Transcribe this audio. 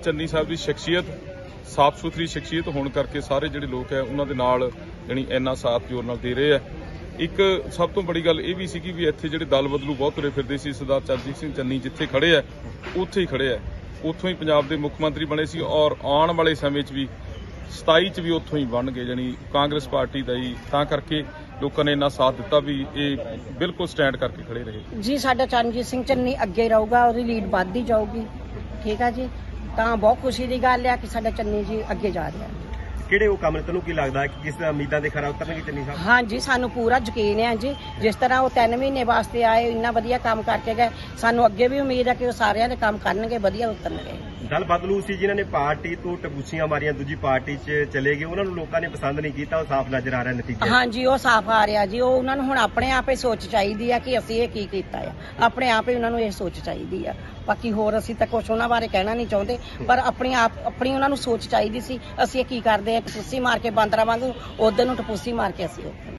ਚੰਨੀ ਸਾਹਿਬ ਦੀ ਸ਼ਖਸੀਅਤ ਸਾਫ਼ ਸੁਥਰੀ ਸ਼ਖਸੀਅਤ ਹੋਣ ਕਰਕੇ ਸਾਰੇ ਜਿਹੜੇ ਲੋਕ ਹੈ ਉਹਨਾਂ ਦੇ ਨਾਲ ਜਾਣੀ ਇੰਨਾ ਸਾਥ ਜੋਰ ਨਾਲ ਦੇ ਰਹੇ ਆ। ਇੱਕ ਸਭ ਤੋਂ ਬੜੀ ਗੱਲ ਇਹ ਵੀ ਸੀ ਕਿ ਵੀ ਇੱਥੇ ਜਿਹੜੇ ਦਲ ਬਦਲੂ ਬਹੁਤ ਤੁਰੇ ਫਿਰਦੇ ਸੀ, ਸਰਦਾਰ ਚਰਨਜੀਤ ਸਿੰਘ ਚੰਨੀ ਜਿੱਥੇ ਖੜੇ ਆ ਉੱਥੇ ਹੀ ਖੜੇ ਆ, ਉੱਥੋਂ ਹੀ ਪੰਜਾਬ ਦੇ ਮੁੱਖ ਮੰਤਰੀ ਬਣੇ ਸੀ ਔਰ ਆਉਣ ਵਾਲੇ ਸਮੇਂ 'ਚ ਵੀ 27 'ਚ ਵੀ ਉੱਥੋਂ ਹੀ ਬਣਨਗੇ, ਜਾਣੀ ਕਾਂਗਰਸ ਪਾਰਟੀ ਦਾ ਹੀ। ਤਾਂ ਕਰਕੇ ਲੋਕਾਂ ਨੇ ਇੰਨਾ ਸਾਥ ਦਿੱਤਾ ਵੀ ਇਹ ਬਿਲਕੁਲ ਸਟੈਂਡ ਕਰਕੇ ਖੜੇ ਰਹੇ ਜੀ। ਸਾਡਾ ਚਰਨਜੀਤ ਸਿੰਘ ਚੰਨੀ ਅੱਗੇ ਰਹੂਗਾ, ਉਹਦੀ ਲੀਡ ਵੱਧਦੀ ਜਾਊਗੀ। ਠੀਕ ਆ ਜੀ, ਤਾਂ ਬਹੁਤ ਖੁਸ਼ੀ ਦੀ ਗੱਲ ਆ ਕਿ ਸਾਡਾ ਚੰਨੀ ਜੀ ਅੱਗੇ ਜਾ ਰਿਹਾ। ਕਿਹੜੇ ਉਹ ਕੰਮ ਨੇ ਤੁਹਾਨੂੰ ਕੀ ਲੱਗਦਾ ਕਿ ਕਿਸ ਉਮੀਦਾਂ ਦੇ ਖਰਾ ਉਤਰਨਗੇ ਚੰਨੀ ਸਾਹਿਬ? ਹਾਂਜੀ, ਸਾਨੂੰ ਪੂਰਾ ਯਕੀਨ ਹੈ ਜੀ। ਜਿਸ ਤਰ੍ਹਾਂ ਉਹ 3 ਮਹੀਨੇ ਵਾਸਤੇ ਆਏ, ਇੰਨਾ ਵਧੀਆ ਕੰਮ ਕਰਕੇ ਗਏ, ਸਾਨੂੰ ਅੱਗੇ ਵੀ ਉਮੀਦ ਹੈ ਕਿ ਉਹ ਸਾਰਿਆਂ ਦੇ ਕੰਮ ਕਰਨਗੇ, ਵਧੀਆ ਉਤਰਨਗੇ। ਦਲ ਬਦਲੂ ਸੀ ਜਿਨ੍ਹਾਂ ਨੇ ਪਾਰਟੀ ਤੋਂ ਟਪੂਸੀਆਂ ਮਾਰੀਆਂ, ਦੂਜੀ ਪਾਰਟੀ 'ਚ ਚਲੇ ਗਏ, ਉਹਨਾਂ ਨੂੰ ਲੋਕਾਂ ਨੇ ਪਸੰਦ ਨਹੀਂ ਕੀਤਾ, ਉਹ ਸਾਫ਼ ਨਜ਼ਰ ਆ ਰਿਹਾ ਨਤੀਜਾ। ਹਾਂਜੀ, ਉਹ ਸਾਫ਼ ਆ ਰਿਹਾ ਜੀ। ਉਹ ਉਹਨਾਂ ਨੂੰ ਹੁਣ ਆਪਣੇ ਆਪ ਹੀ ਸੋਚ ਚਾਹੀਦੀ ਆ ਕਿ ਅਸੀਂ ਇਹ ਕੀ ਕੀਤਾ ਆ, ਆਪਣੇ ਆਪ ਹੀ ਉਹਨਾਂ ਨੂੰ ਇਹ ਸੋਚ ਚਾਹੀਦੀ ਆ। ਬਾਕੀ ਹੋਰ ਅਸੀਂ ਤਾਂ ਕੁਛ ਉਹਨਾਂ ਬਾਰੇ ਕਹਿਣਾ ਨਹੀਂ ਚਾਹੁੰਦੇ, ਪਰ ਆਪਣੀ ਉਹਨਾਂ ਨੂੰ ਸੋਚ ਚਾਹੀਦੀ ਸੀ ਅਸੀਂ ਇਹ ਕੀ ਕਰਦੇ ਆ। ਟਪੂਸੀ ਮਾਰ ਕੇ ਬਾਂਦਰਾਂ ਵਾਂਗੂ ਉਧਰ ਨੂੰ ਟਪੂਸੀ ਮਾਰ ਕੇ ਅਸੀਂ